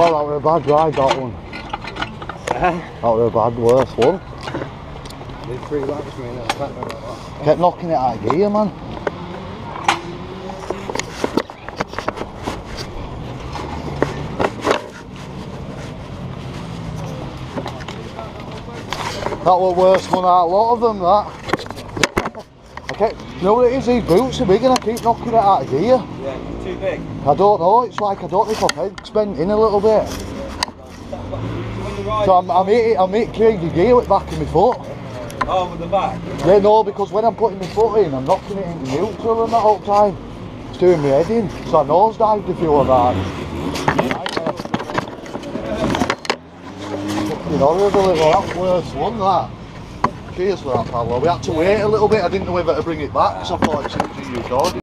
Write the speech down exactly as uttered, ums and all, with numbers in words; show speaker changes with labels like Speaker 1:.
Speaker 1: Well, that was a bad ride, that one. That was a bad, worst one.
Speaker 2: Did three laps for me and I can't remember that.
Speaker 1: Kept knocking it out of gear, man. That was worse one out of a lot of them, that. I kept, you know what it is, these boots are big and I keep knocking it out of gear.
Speaker 2: Yeah, too big.
Speaker 1: I don't know, it's like I don't think I've head spent in a little bit. So I'm, I'm hitting, I'm hitting crazy gear with the back of my foot.
Speaker 2: Oh, with the back?
Speaker 1: Yeah, no, because when I'm putting my foot in, I'm knocking it into neutral and that whole time. It's doing my head in, so I nosedived a few of that. You know, the little, that worst one, that. Cheers for that, Pablo. We had to wait a little bit, I didn't know whether to bring it back, so I thought it's easy you recording.